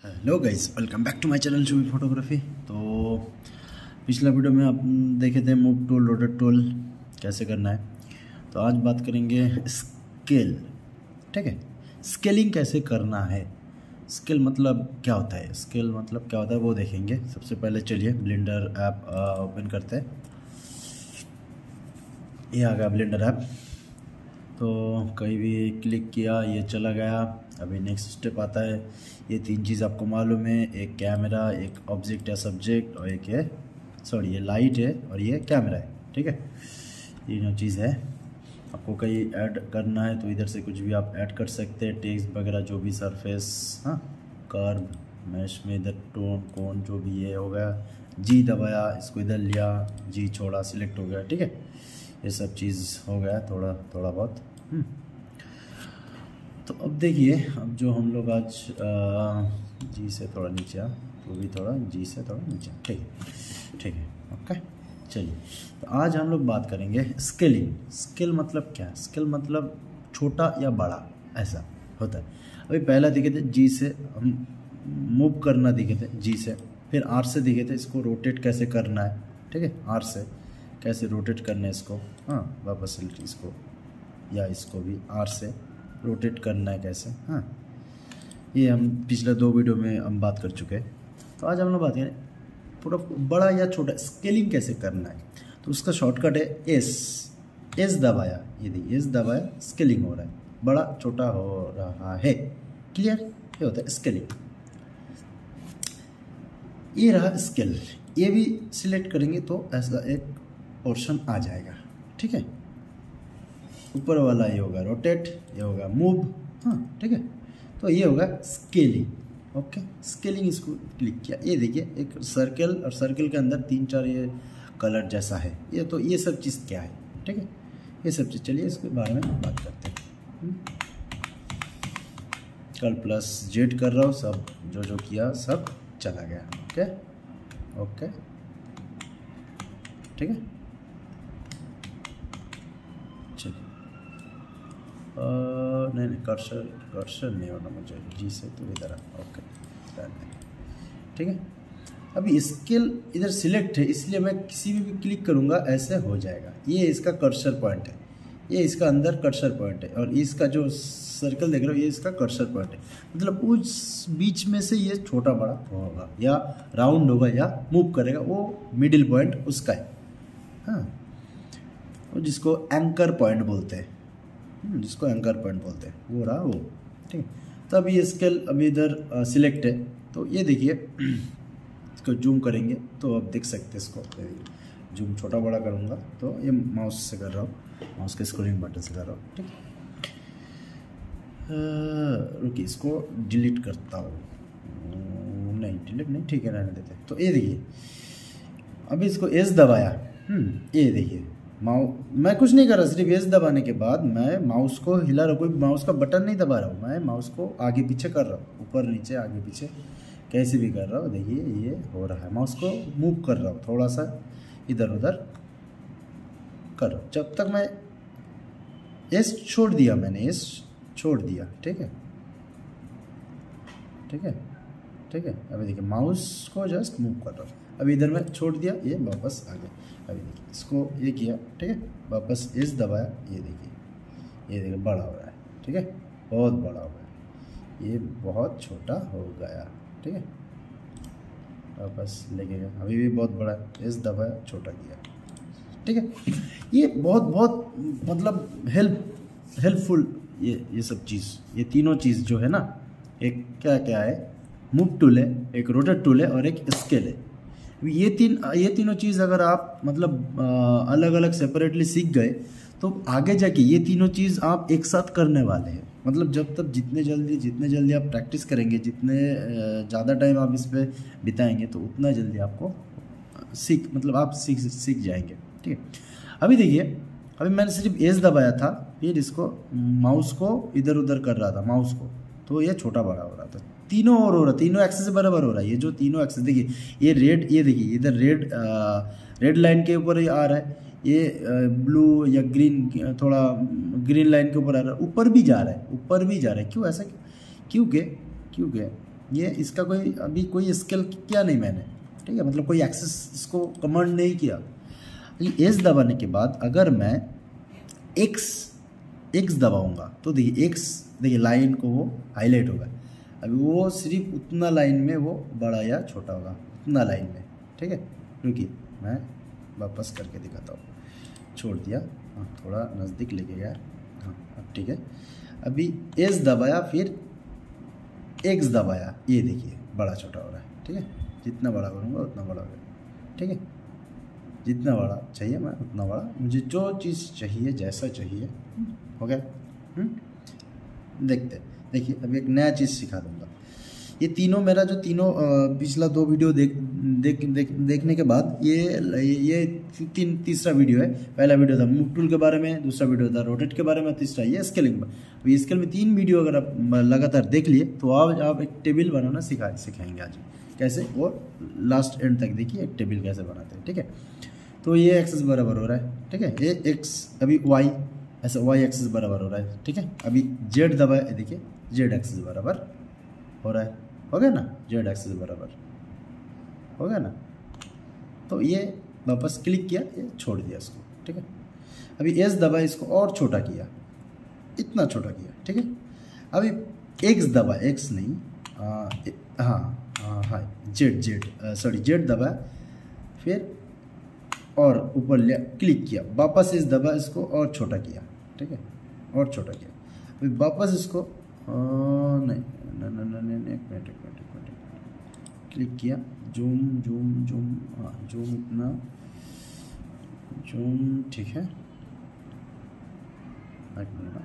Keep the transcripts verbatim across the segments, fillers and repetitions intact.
Hello guys, welcome back to my channel Shubhi photography. तो पिछला video में आप देखे थे मूव टूल, रोटेट टूल कैसे करना है। तो आज बात करेंगे स्केल। ठीक है, स्केलिंग कैसे करना है। स्केल मतलब क्या होता है, स्केल मतलब क्या होता है वो देखेंगे। सबसे पहले चलिए ब्लेंडर ऐप ओपन करते हैं। ये आ गया ब्लेंडर ऐप। तो कहीं भी क्लिक किया ये चला गया। अभी नेक्स्ट स्टेप आता है। ये तीन चीज़ आपको मालूम है, एक कैमरा, एक ऑब्जेक्ट या सब्जेक्ट, और एक है सॉरी ये लाइट है और ये कैमरा है। ठीक है, तीनों चीज़ है। आपको कहीं ऐड करना है तो इधर से कुछ भी आप ऐड कर सकते हैं, टेक्स्ट वगैरह जो भी सरफेस, हाँ कर्व, मैश में इधर टोन कोन जो भी ये हो गया। जी दबाया, इसको इधर लिया, जी छोड़ा, सिलेक्ट हो गया। ठीक है, ये सब चीज़ हो गया थोड़ा थोड़ा बहुत। तो अब देखिए, अब जो हम लोग आज आ, जी से थोड़ा नीचे आ, तो भी थोड़ा जी से थोड़ा नीचे। ठीक है ठीक है ओके। चलिए, तो आज हम लोग बात करेंगे स्केलिंग। स्केल मतलब क्या है, स्केल मतलब छोटा या बड़ा ऐसा होता है। अभी पहला दिखे थे जी से हम मूव करना दिखे थे जी से, फिर आर से दिखे थे इसको रोटेट कैसे करना है। ठीक है, आर से कैसे रोटेट करना है इसको, हाँ वापस इसको या इसको भी आर से रोटेट करना है कैसे। हाँ, ये हम पिछले दो वीडियो में हम बात कर चुके हैं। तो आज हम लोग बात करें थोड़ा बड़ा या छोटा स्केलिंग कैसे करना है। तो उसका शॉर्टकट है एस। एस दबाया, ये देखिए एस दबाया, स्केलिंग हो रहा है, बड़ा छोटा हो रहा है। क्लियर, ये होता है स्केलिंग। ये रहा स्केल, ये भी सिलेक्ट करेंगे तो ऐसा एक पोर्शन आ जाएगा। ठीक है, ऊपर वाला ये होगा रोटेट, ये होगा मूव। हाँ ठीक है, तो ये होगा स्केलिंग। ओके, स्केलिंग इसको क्लिक किया, ये देखिए एक सर्कल, और सर्कल के अंदर तीन चार ये कलर जैसा है ये। तो ये सब चीज़ क्या है, ठीक है, ये सब चीज़। चलिए इसके बारे में बात करते हैं। कल प्लस जेड कर रहा हूँ, सब जो जो किया सब चला गया। ओके ओके ठीक है, चलिए नहीं नहीं कर्सर कर्सर नहीं होना मुझे जी से, तो इधर आ। ओके ठीक है, अभी स्केल इधर सिलेक्ट है, इसलिए मैं किसी भी, भी क्लिक करूँगा ऐसे हो जाएगा। ये इसका कर्सर पॉइंट है, ये इसका अंदर कर्सर पॉइंट है, और इसका जो सर्कल देख रहे हो ये इसका कर्सर पॉइंट है। मतलब उस बीच में से ये छोटा बड़ा होगा या राउंड होगा या मूव करेगा, वो मिडिल पॉइंट उसका है। हाँ, वो जिसको एंकर पॉइंट बोलते हैं, जिसको एंकर पॉइंट बोलते हैं वो रहा वो। ठीक है, तो अभी स्केल अभी इधर सिलेक्ट है। तो ये देखिए इसको जूम करेंगे तो आप देख सकते हैं इसको। जूम छोटा बड़ा करूँगा तो ये माउस से कर रहा हूँ, माउस के स्क्रोलिंग बटन से कर रहा हूँ। ठीक है, रुकिए इसको डिलीट करता हूँ। नहीं डिलीट नहीं, ठीक है रहने देते। तो ये देखिए अभी इसको एस दबाया, ये देखिए माउ मैं कुछ नहीं कर रहा, सिर्फ एस दबाने के बाद मैं माउस को हिला रहा हूँ। कोई माउस का बटन नहीं दबा रहा हूँ, मैं माउस को आगे पीछे कर रहा हूँ, ऊपर नीचे आगे पीछे कैसे भी कर रहा हूँ। देखिए ये हो रहा है, माउस को मूव कर रहा हूँ, थोड़ा सा इधर उधर कर रहा हूँ। जब तक मैं एस छोड़ दिया, मैंने एस छोड़ दिया। ठीक है ठीक है ठीक है, अभी देखिए माउस को जस्ट मूव कर रहा हूँ। अभी इधर मैं छोड़ दिया, ये वापस आ गया। अभी देखिए इसको ये किया, ठीक है, वापस एस दबाया, ये देखिए ये देखिए बड़ा हो रहा है। ठीक है, बहुत बड़ा हो गया, ये बहुत छोटा हो गया। ठीक है, वापस लेके गया, अभी भी बहुत बड़ा है, एस दबाया, छोटा किया। ठीक है, ये बहुत बहुत मतलब हेल्प हेल्पफुल ये ये सब चीज़, ये तीनों चीज़ जो है ना, एक क्या क्या है, मूव टूल है, एक रोटेट टूल है, और एक स्केल है। ये तीन ये तीनों चीज़ अगर आप मतलब आ, अलग अलग सेपरेटली सीख गए तो आगे जाके ये तीनों चीज़ आप एक साथ करने वाले हैं। मतलब जब तक जितने जल्दी जितने जल्दी आप प्रैक्टिस करेंगे, जितने ज़्यादा टाइम आप इस पर बिताएंगे, तो उतना जल्दी आपको सीख मतलब आप सीख सीख जाएंगे। ठीक है, अभी देखिए अभी मैंने सिर्फ एस दबाया था, फिर इसको माउस को इधर उधर कर रहा था माउस को, तो ये छोटा बड़ा हो रहा था। तीनों और हो रहा है, तीनों एक्सेस बराबर हो रहा है। ये जो तीनों एक्सेस देखिए, ये रेड, ये देखिए इधर रेड रेड लाइन के ऊपर ये आ रहा है, ये ब्लू या ग्रीन, थोड़ा ग्रीन लाइन के ऊपर आ रहा है, ऊपर भी जा रहा है, ऊपर भी जा रहा है। क्यों ऐसा, क्योंकि क्योंकि ये इसका कोई अभी कोई स्केल किया नहीं मैंने, ठीक है, मतलब कोई एक्सेस इसको कमांड नहीं किया। एस दबाने के बाद अगर मैं एक्स एक्स दबाऊंगा तो देखिए एक्स, देखिए लाइन को वो हाईलाइट होगा। अभी वो सिर्फ उतना लाइन में वो बड़ा या छोटा होगा, उतना लाइन में, ठीक है। रुकिए मैं वापस करके दिखाता हूँ। छोड़ दिया, हाँ थोड़ा नज़दीक लेके गया, हाँ अब ठीक है। अभी एस दबाया फिर एक्स दबाया, ये देखिए बड़ा छोटा हो रहा है, ठीक है। जितना बड़ा करूँगा उतना बड़ा होगा, ठीक है। जितना बड़ा चाहिए मैं उतना बड़ा, मुझे जो चीज़ चाहिए जैसा चाहिए, हो गया। देखते देखिए अभी एक नया चीज़ सिखा दूँगा। ये तीनों मेरा जो तीनों पिछला दो वीडियो देख देख देख देखने के बाद ये ये तीन तीसरा वीडियो है। पहला वीडियो था मूव टूल के बारे में, दूसरा वीडियो था रोटेट के बारे में, तीसरा ये स्केलिंग में। अभी स्केल में तीन वीडियो अगर आप लगातार देख लिए तो आज आप एक टेबल बनाना सिखा सिखाएंगे आज कैसे, और लास्ट एंड तक देखिए एक टेबल कैसे बनाते हैं, ठीक है। तो ये एक्सेस बराबर हो रहा है, ठीक है। ये एक्स अभी वाई, ऐसा वाई एक्सेस बराबर हो रहा है, ठीक है। अभी जेड दबाए, देखिए जेड एक्सेस बराबर हो रहा है, हो गया ना, जेड एक्सेस बराबर हो गया ना। तो ये वापस क्लिक किया, ये छोड़ दिया इसको, ठीक है। अभी एस दबाए, इसको और छोटा किया, इतना छोटा किया, ठीक है। अभी एक्स दबा, एक्स नहीं आ, ए, हाँ हाँ हाँ जेड जेड सॉरी जेड दबाया, फिर और ऊपर लिया, क्लिक किया, वापस इस दबा, इसको और छोटा किया, ठीक है, और छोटा किया। अभी वापस इसको आ, नहीं नहीं नहीं नहीं एक मिनट एक मिनट एक मिनट क्लिक किया, जूम जूम जूम, हाँ जूम इतना जूम, ठीक है। एक मिनट,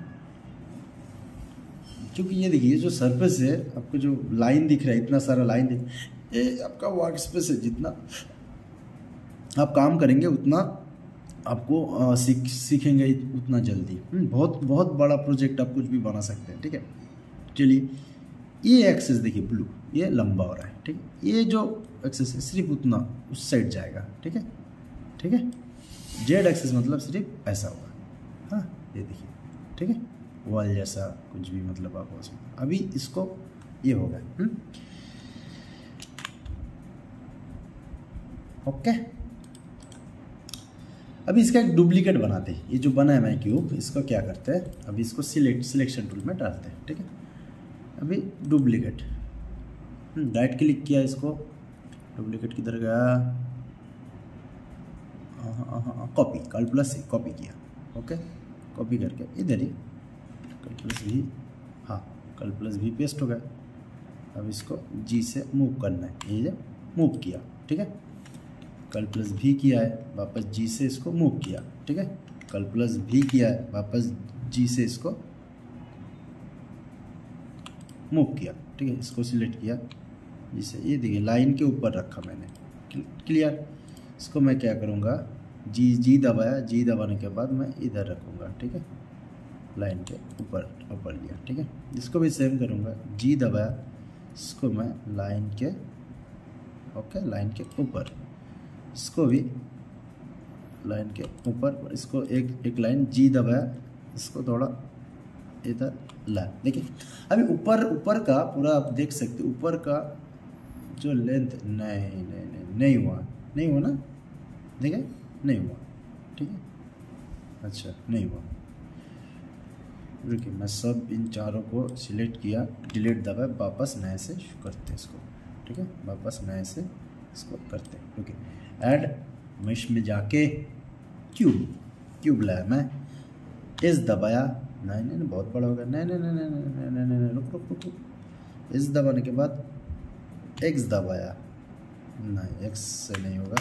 क्योंकि ये देखिए जो सरफेस है, आपको जो लाइन दिख रहा है, इतना सारा लाइन दिख, ये आपका वर्क स्पेस है। जितना आप काम करेंगे उतना आपको सीख सीखेंगे उतना जल्दी। बहुत बहुत बड़ा प्रोजेक्ट आप कुछ भी बना सकते हैं, ठीक है। चलिए ये एक्सेस देखिए ब्लू, ये लंबा हो रहा है, ठीक है। ये जो एक्सेस है सिर्फ उतना उस साइड जाएगा, ठीक है, ठीक है। जेड एक्सेस मतलब सिर्फ ऐसा होगा, हाँ ये देखिए, ठीक है, वॉल जैसा कुछ भी, मतलब आप उसमें अभी इसको ये हो गया, ओके। अभी इसका एक डुप्लीकेट बनाते हैं। ये जो बना है मैं क्यूब, इसको क्या करते हैं, अभी इसको सिलेक्ट सिलेक्शन टूल में डालते हैं, ठीक है। अभी डुप्लीकेट, राइट क्लिक किया, इसको डुप्लीकेट किधर गया, हाँ हाँ कॉपी, कल प्लस से कॉपी किया, ओके। कॉपी करके इधर ही कल प्लस भी, हाँ कल प्लस भी पेस्ट हो गया। अब इसको जी से मूव करना है, ये मूव किया, ठीक है। कल प्लस भी किया है, वापस जी से इसको मूव किया, ठीक है। कल प्लस भी किया है, वापस जी से इसको मूव किया, ठीक है। इसको सिलेक्ट किया जिसे, ये देखिए लाइन के ऊपर रखा मैंने, क्लियर। इसको मैं क्या करूँगा, जी जी दबाया, जी दबाने के बाद मैं इधर रखूँगा, ठीक है, लाइन के ऊपर ऊपर लिया, ठीक है। इसको भी सेम करूँगा, जी दबाया, इसको मैं लाइन के, ओके लाइन के ऊपर, इसको भी लाइन के ऊपर, इसको एक एक लाइन जी दबाया, इसको थोड़ा इधर ला, देखिए। अभी ऊपर ऊपर का पूरा आप देख सकते, ऊपर का जो लेंथ, नहीं नहीं नहीं नहीं हुआ, नहीं हुआ ना, देखिए नहीं हुआ, ठीक है, अच्छा नहीं हुआ। रुकिए मैं सब इन चारों को सिलेक्ट किया, डिलीट दबाए, वापस नए से करते हैं इसको, ठीक है, वापस नए से इसको करते हैं। रुकिए ऐड मेश में जाके क्यूब क्यूब लाया मैं, इस दबाया, नहीं नहीं बहुत बड़ा हो गया, नहीं नहीं नहीं नहीं नहीं नहीं रुक रुक रुक रुक, इस दबाने के बाद एक्स दबाया, नहीं एक्स से नहीं होगा,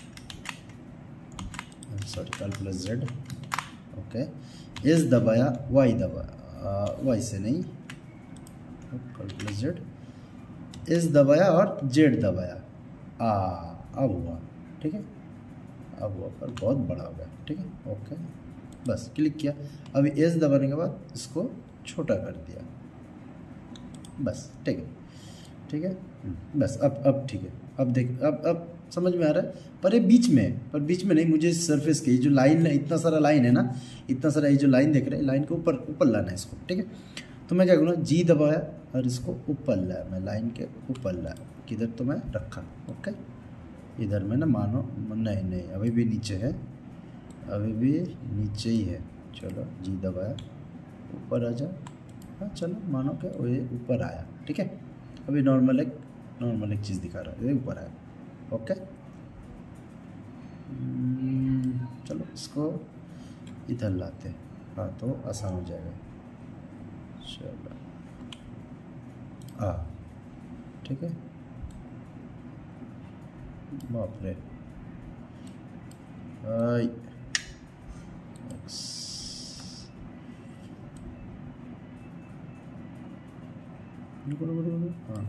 सॉरी कल प्लस जेड, ओके। इस दबाया, वाई दबाया, वाई से नहीं, कल प्लस जेड, इस दबाया और जेड दबाया, आ अब हुआ, ठीक है, अब हुआ, पर बहुत बड़ा हो गया, ठीक है, ओके। बस क्लिक किया, अभी एस दबाने के बाद इसको छोटा कर दिया, बस ठीक है, ठीक है, बस अब अब ठीक है। अब देख, अब अब समझ में आ रहा है, पर ये बीच में है, पर बीच में नहीं, मुझे सरफेस के जो लाइन है, इतना सारा लाइन है ना, इतना सारा ये जो लाइन देख रहे हैं, लाइन के ऊपर ऊपर लाना है इसको, ठीक है। तो मैं क्या करूँगा, जी दबाया, और इसको ऊपर लाया मैं, लाइन के ऊपर लाया, किधर तो मैं रखा, ओके। इधर में ना मानो नहीं नहीं अभी भी नीचे है, अभी भी नीचे ही है। चलो जी दबाया, ऊपर आ जा। हाँ चलो मानो कि वो ये ऊपर आया, ठीक है। अभी नॉर्मल एक नॉर्मल एक चीज़ दिखा रहा है, ये ऊपर आया, ओके। चलो इसको इधर लाते हैं, हाँ तो आसान हो जाएगा। चलो आ ठीक है, बाप रे आई हाँ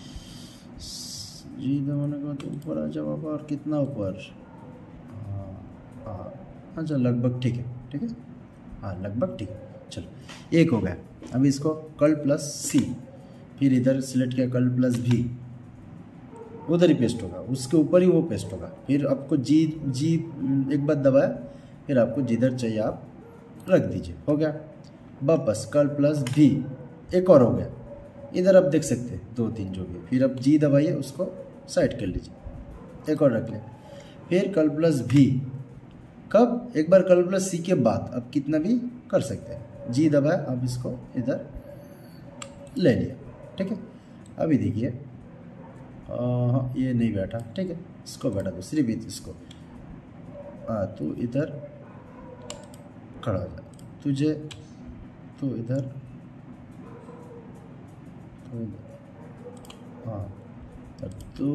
जी दबाने के बाद ऊपर आ जाओ बाबा, और कितना ऊपर, हाँ हाँ अच्छा लगभग ठीक है, ठीक है हाँ लगभग ठीक है। चलो एक हो गया। अभी इसको कल प्लस सी, फिर इधर सिलेक्ट किया कल प्लस भी, उधर ही पेस्ट होगा, उसके ऊपर ही वो पेस्ट होगा। फिर आपको जी जी एक बार दबाया, फिर आपको जिधर चाहिए आप रख दीजिए, हो गया। वापस कल प्लस भी, एक और हो गया। इधर आप देख सकते हैं दो तीन जो भी, फिर आप जी दबाइए, उसको साइड कर लीजिए, एक और रख लें। फिर कल प्लस भी, कब, एक बार कल प्लस सी के बाद आप कितना भी कर सकते हैं। जी दबाया, अब इसको इधर ले लिया, ठीक है। अभी देखिए हाँ ये नहीं बैठा, ठीक है, इसको बैठा दो, सिर्फ इसको। हाँ तू इधर खड़ा हो जा, तुझे तू इधर, तो इधर हाँ तू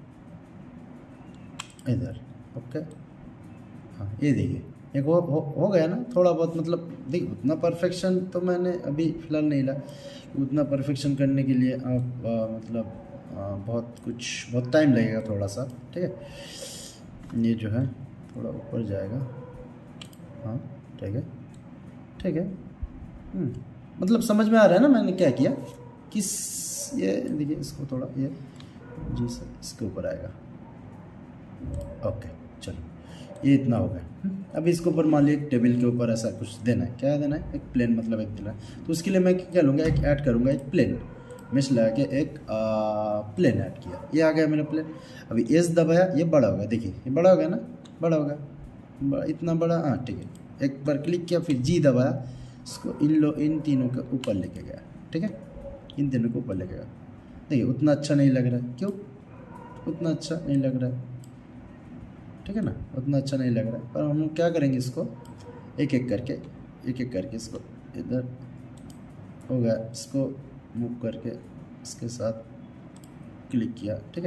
इधर, ओके। हाँ ये देखिए एक हो, हो, हो गया ना थोड़ा बहुत, मतलब देखिए उतना परफेक्शन तो मैंने अभी फ़िलहाल नहीं ला। उतना परफेक्शन करने के लिए आप आ, मतलब आ, बहुत कुछ बहुत टाइम लगेगा थोड़ा सा, ठीक है। ये जो है थोड़ा ऊपर जाएगा, हाँ ठीक है ठीक है। मतलब समझ में आ रहा है ना मैंने क्या किया, किस ये देखिए इसको थोड़ा ये जी सर इसके ऊपर आएगा, ओके। चलो ये इतना हो गया। अभी इसके ऊपर मान लीजिए टेबल के ऊपर ऐसा कुछ देना है, क्या देना है, एक प्लेन, मतलब एक देना है। तो उसके लिए मैं क्या लूँगा, एक ऐड करूँगा एक प्लेन, मिस लगा के एक आ, प्लेन ऐड किया, ये आ गया मेरा प्लेन। अभी एस दबाया, ये बड़ा हो गया, देखिए ये बड़ा हो गया ना, बड़ा हो गया, इतना बड़ा, हाँ ठीक है। एक बार क्लिक किया, फिर जी दबाया, इसको इन लो इन तीनों के ऊपर लेके गया, ठीक है, इन तीनों के ऊपर लेके गया। देखिए उतना अच्छा नहीं लग रहा है, क्यों उतना अच्छा नहीं लग रहा है, ठीक है ना, उतना अच्छा नहीं लग रहा है। पर हम क्या करेंगे, इसको एक एक करके एक एक करके इसको इधर हो गया, इसको मूव करके इसके साथ क्लिक किया, ठीक है।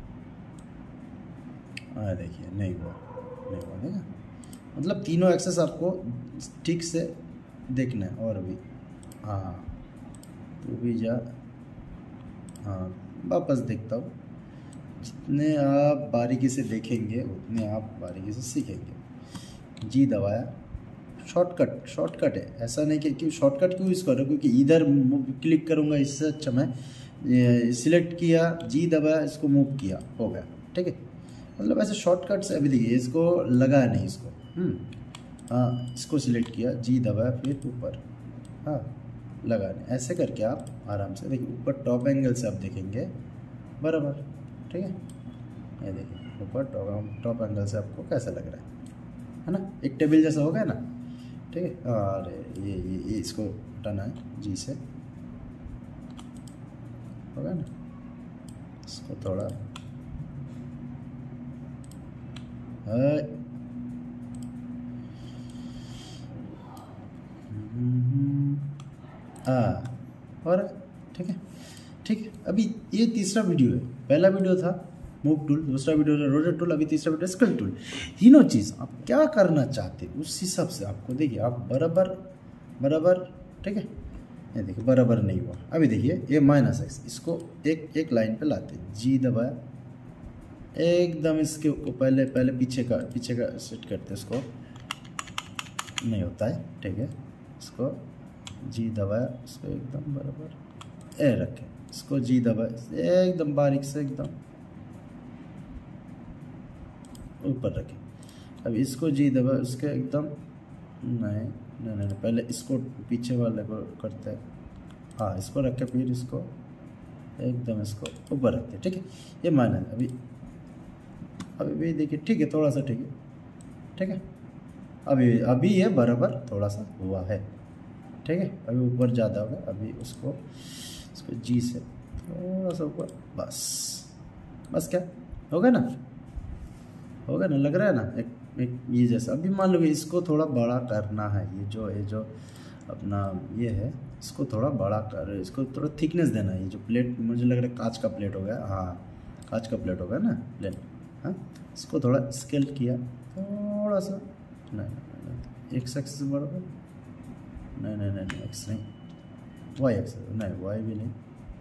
हाँ देखिए नहीं हुआ नहीं हुआ देखा, मतलब तीनों एक्सेस आपको ठीक से देखना है। और अभी हाँ तो भी जा, हाँ वापस देखता हूँ। जितने आप बारीकी से देखेंगे उतने आप बारीकी से सीखेंगे। जी दबाया, शॉर्टकट शॉर्टकट है, ऐसा नहीं कि क्यों शॉर्टकट क्यों यूज़ कर रहा हूँ, क्योंकि इधर क्लिक करूँगा, इससे अच्छा मैं सिलेक्ट किया, जी दबाया, इसको मूव किया, हो गया, ठीक है। मतलब ऐसे शॉर्टकट से। अभी देखिए इसको लगाया नहीं, इसको हाँ इसको सिलेक्ट किया, जी दबाया, फिर ऊपर, हाँ लगा नहीं, ऐसे करके आप आराम से देखिए ऊपर टॉप एंगल से आप देखेंगे बराबर, ठीक है। ये देखिए ऊपर टॉप टॉप एंगल से आपको कैसा लग रहा है है ना, एक टेबल जैसा हो गया ना, ठीक है। अरे ये, ये ये इसको हटाना है जी से, हो गया ना, इसको थोड़ा हाँ और ठीक है ठीक है। अभी ये तीसरा वीडियो है, पहला वीडियो था मूव टूल, दूसरा वीडियो था रोटेट टूल, अभी तीसरा वीडियो स्कल टूल। तीनों चीज़ आप क्या करना चाहते हैं उस हिसाब से आपको देखिए आप बराबर बराबर, ठीक है। ये देखिए बराबर नहीं हुआ। अभी देखिए ये माइनस एक्स, इसको एक एक लाइन पे लाते, जी दबाया, एकदम इसके पहले पहले पीछे का पीछे का सेट करते, इसको नहीं होता है, ठीक है। इसको जी दबाया, इसको एकदम बराबर ए रखें, इसको जी दबाया, एकदम बारीक से एकदम ऊपर रखें। अब इसको जी दबाया, उसके एकदम नहीं नहीं नहीं, पहले इसको पीछे वाले को करते हैं, हाँ इसको रख के फिर इसको एकदम इसको ऊपर रखते हैं, ठीक है। ये माइनस अभी अभी भी देखिए, ठीक है, थोड़ा सा ठीक है, ठीक है। अभी अभी ये बराबर थोड़ा सा हुआ है, ठीक है। अभी ऊपर ज़्यादा होगा, अभी उसको इसको जी से थोड़ा सा ऊपर, बस बस क्या होगा ना, होगा ना, लग रहा है ना एक एक ये जैसा। अभी मान लो इसको थोड़ा बड़ा करना है, ये जो ये जो अपना ये है इसको थोड़ा बड़ा कर, इसको थोड़ा थिकनेस देना है। ये जो प्लेट मुझे लग रहा है कांच का प्लेट हो गया, हाँ कांच का प्लेट होगा ना प्लेट, हाँ इसको थोड़ा स्केल किया थोड़ा सा, नहीं नहीं नहीं एक्स एक्स से बराबर, नहीं नहीं नहीं एक्स नहीं, वाई एक्स नहीं, वाई भी नहीं,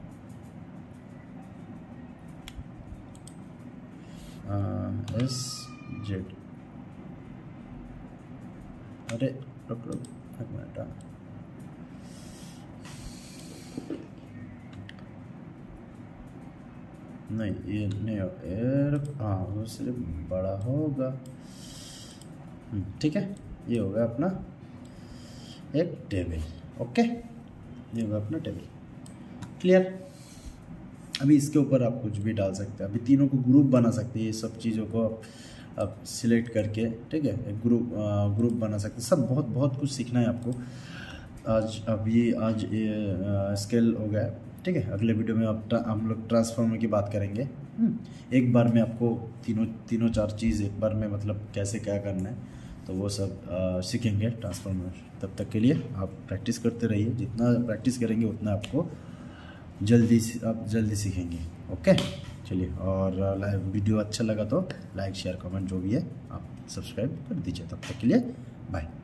एस जेड, अरे रुक रुक एक मिनट, नहीं ये नहीं हो, हाँ वो सिर्फ बड़ा होगा, ठीक है। ये होगा अपना एक टेबल, ओके, ये होगा अपना टेबल, क्लियर। अभी इसके ऊपर आप कुछ भी डाल सकते हैं, अभी तीनों को ग्रुप बना सकते हैं, ये सब चीज़ों को आप सिलेक्ट करके, ठीक है, एक ग्रुप ग्रुप बना सकते हैं। सब बहुत बहुत कुछ सीखना है आपको आज। अभी आज ये स्केल हो गया, ठीक है। अगले वीडियो में आप हम लोग ट्रांसफॉर्मर की बात करेंगे। एक बार में आपको तीनों तीनों चार चीज़ एक बार में मतलब कैसे क्या करना है, तो वो सब आ, सीखेंगे ट्रांसफॉर्मर। तब तक के लिए आप प्रैक्टिस करते रहिए, जितना प्रैक्टिस करेंगे उतना आपको जल्दी आप जल्दी सीखेंगे, ओके। चलिए, और वीडियो अच्छा लगा तो लाइक शेयर कमेंट जो भी है आप सब्सक्राइब कर दीजिए। तब तक के लिए बाय।